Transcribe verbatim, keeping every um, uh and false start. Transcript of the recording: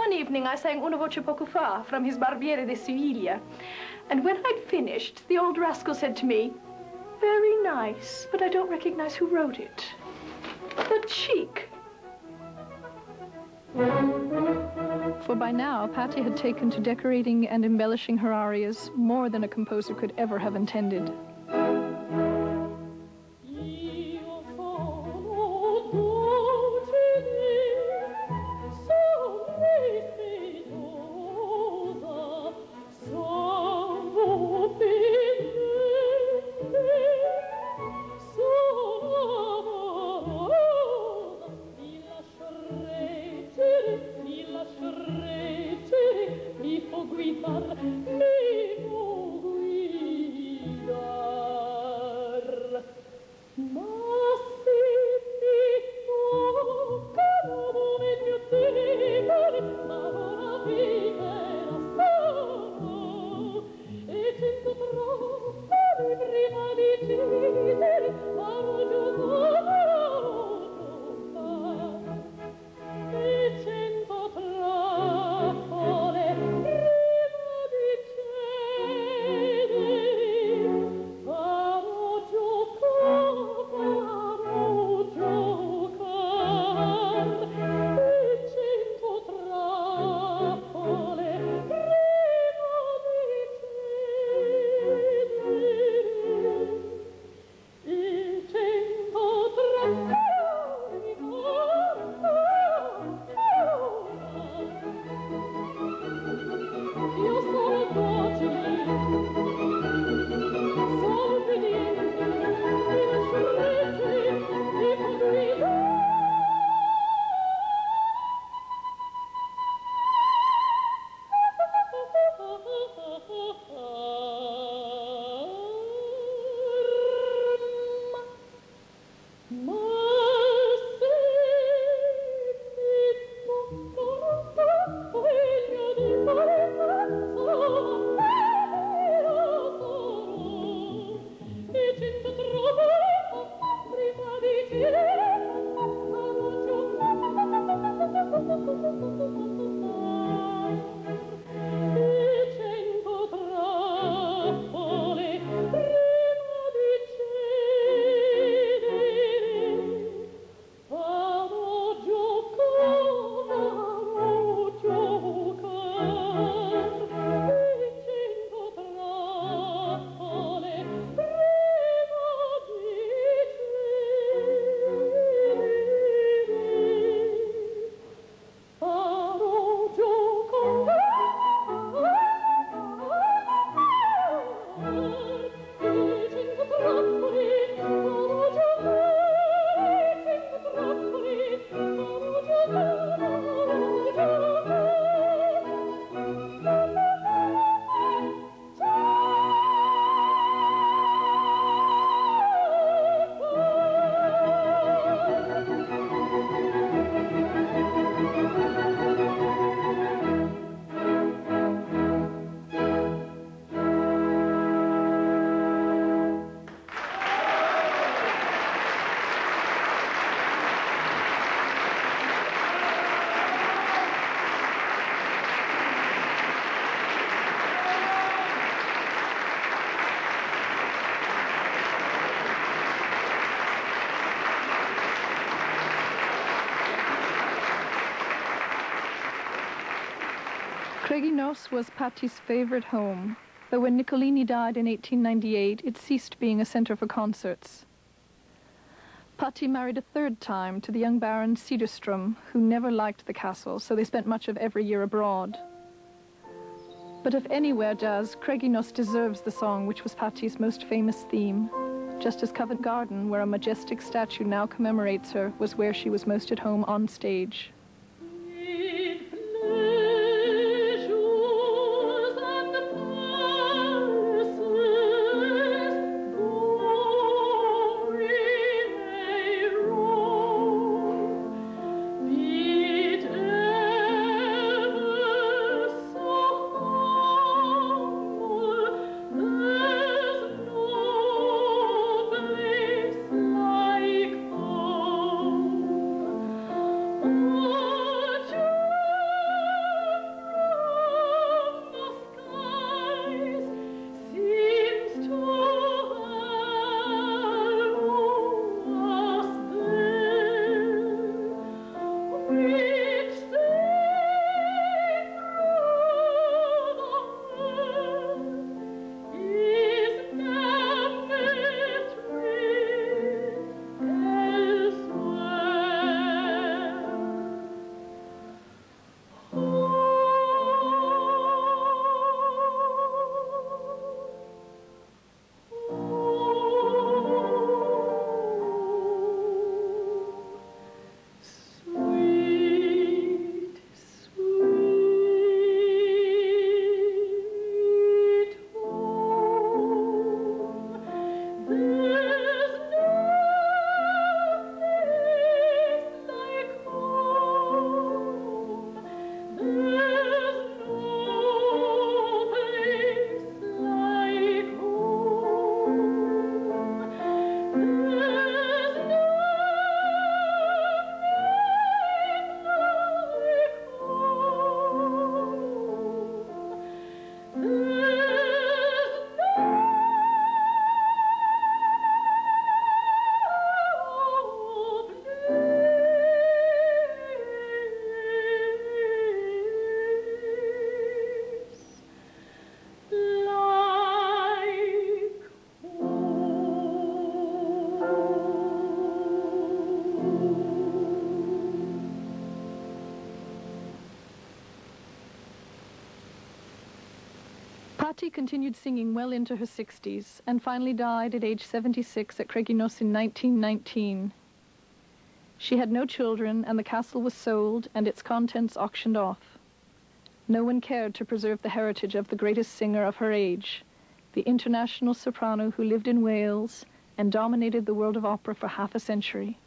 one evening I sang Una voce poco fa from his Barbiere de Siviglia. And when I'd finished, the old rascal said to me, "Very nice, but I don't recognize who wrote it." The cheek. For by now, Patti had taken to decorating and embellishing her arias more than a composer could ever have intended. Craigie-Nos was Patti's favorite home, though when Niccolini died in eighteen ninety-eight, it ceased being a center for concerts. Patti married a third time to the young Baron Cederström, who never liked the castle, so they spent much of every year abroad. But if anywhere does, Craigie-Nos deserves the song which was Patti's most famous theme, just as Covent Garden, where a majestic statue now commemorates her, was where she was most at home on stage. Oh Patti continued singing well into her sixties and finally died at age seventy-six at Craiginos in nineteen nineteen. She had no children, and the castle was sold and its contents auctioned off. No one cared to preserve the heritage of the greatest singer of her age, the international soprano who lived in Wales and dominated the world of opera for half a century.